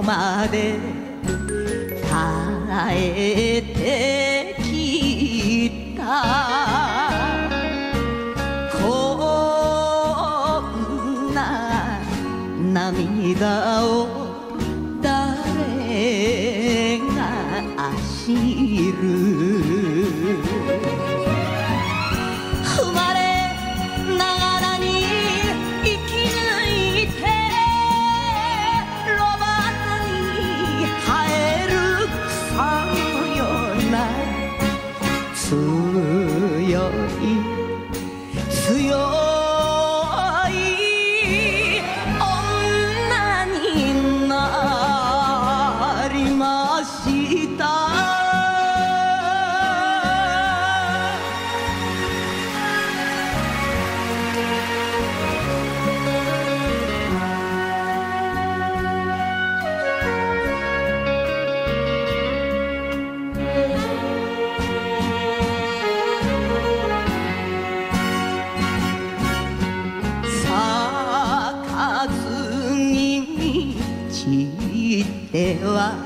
まで耐えてきたこんな涙を誰が知る生まれながらに生き抜いてロバートに生える草のような強い強い女になりました。で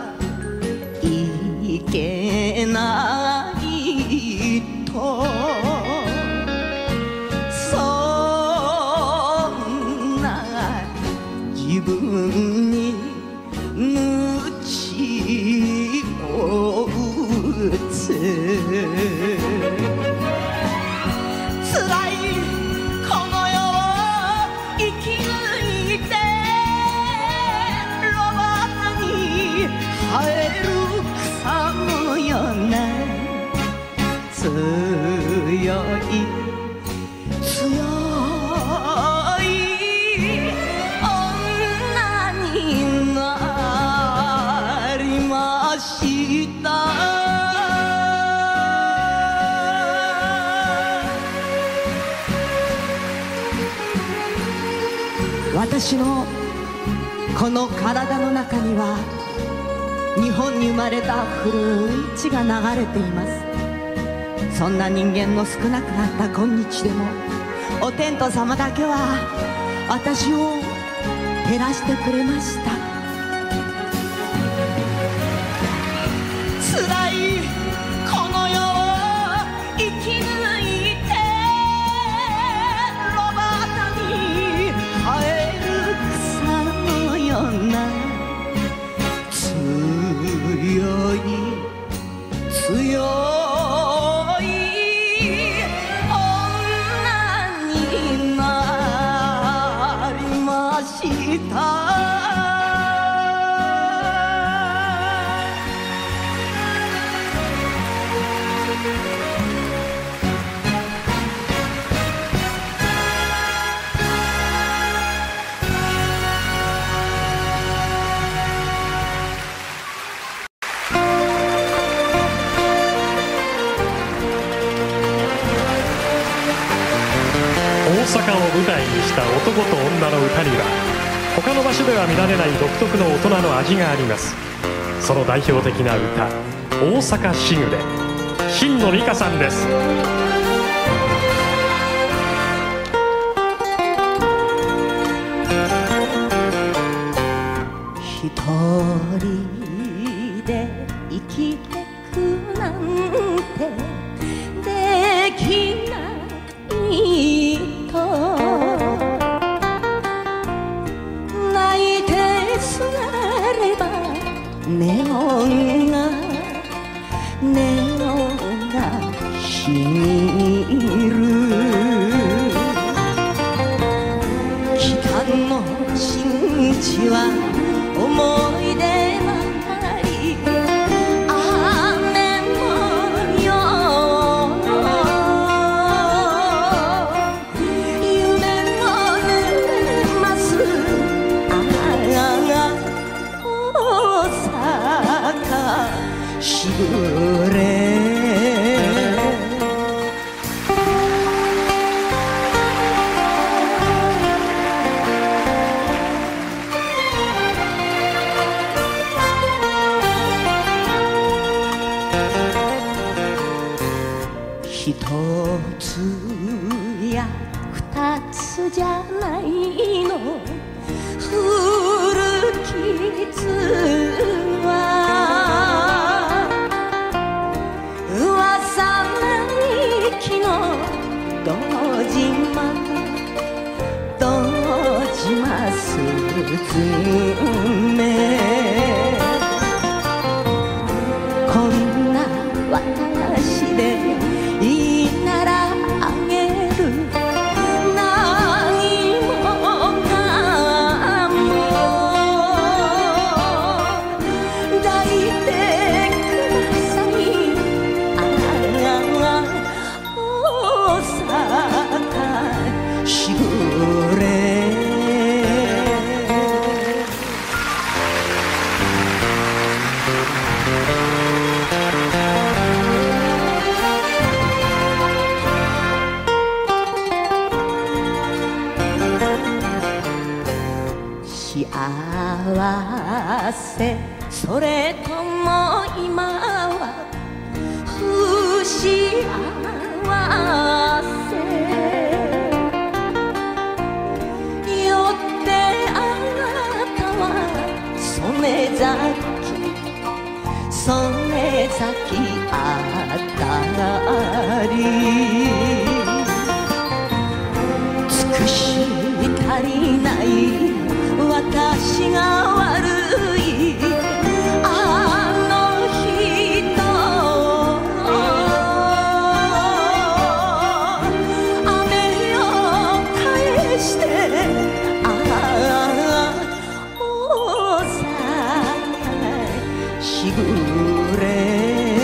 はいけないとそんな自分に鞭を打つ辛いこの世を生き抜いて生える草のような強い強い女になりました。私のこの体の中には日本に生まれた古い血が流れています。そんな人間の少なくなった今日でもお天道様だけは私を照らしてくれました。辛いこの世を生き抜いてロバートに生える草のような強い強い女になりました。 大阪を舞台にした男と女の歌には他の場所では見られない独特の大人の味があります。その代表的な歌「大阪しぐれ」、新野里香さんです。 一人で生きてくなんてできないと泣いてすがればネオンがしみる北の新地は思い出ばかり雨のよう夢も濡れます大阪しぐれ一つや二つじゃないの古き傷娘、こんな私でいいならあげる、何もかも抱いてください、大阪しぐれ。幸せそれとも今は不幸せ、よってあなたは曽根崎あたり、尽くし足りない私が悪い、あの人雨を返して、大阪しぐれ。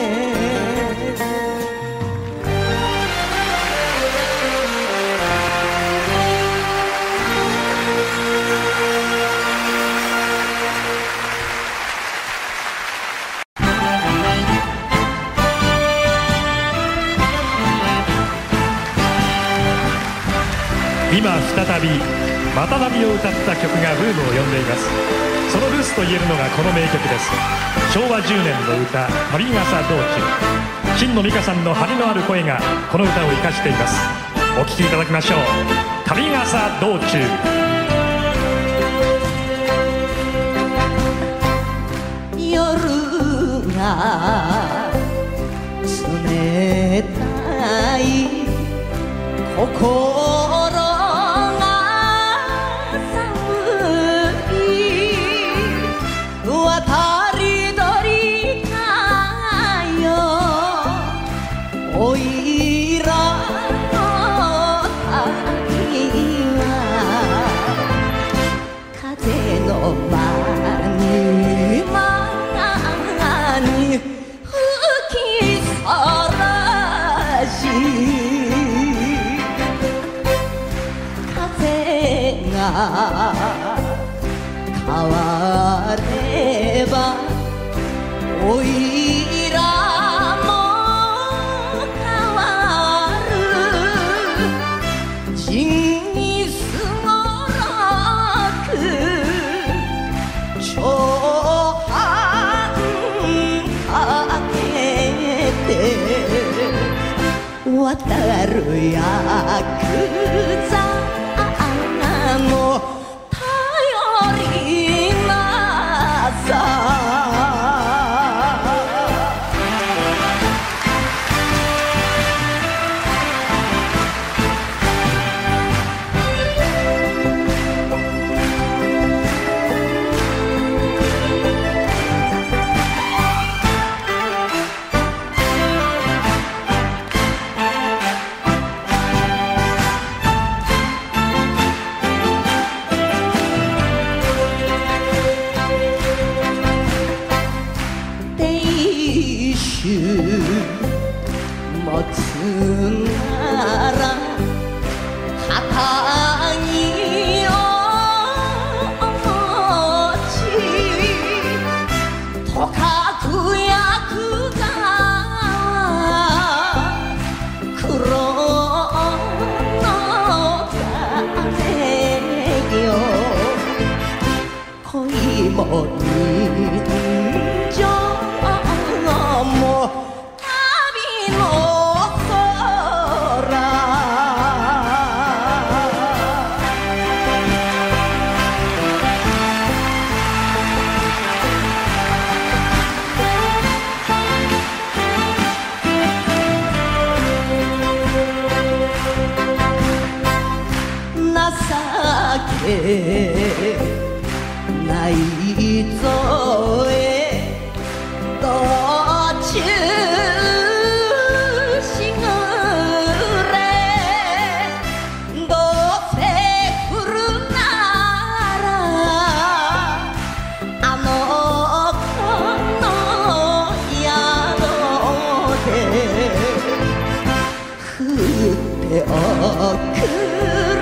今再びまたナビを歌った曲がブームを呼んでいます。そのルーツと言えるのがこの名曲です。昭和10年の歌「旅笠道中」、新野美香さんの張りのある声がこの歌を生かしています。お聴きいただきましょう。旅笠道中。 夜が冷たい心が寒い、渡り鳥かよおいらの旅は、風の間に吹きさらし、風が変わればおいらも変わる、仁義すごろく長半かけて渡るヤクザも頼りなさ。持つなら旗にお持ち、とかくヤクザ黒の風よ、恋も人情も旅の空、情けないぞえ道中しぐれどうせ来るならあの子の宿で振っておく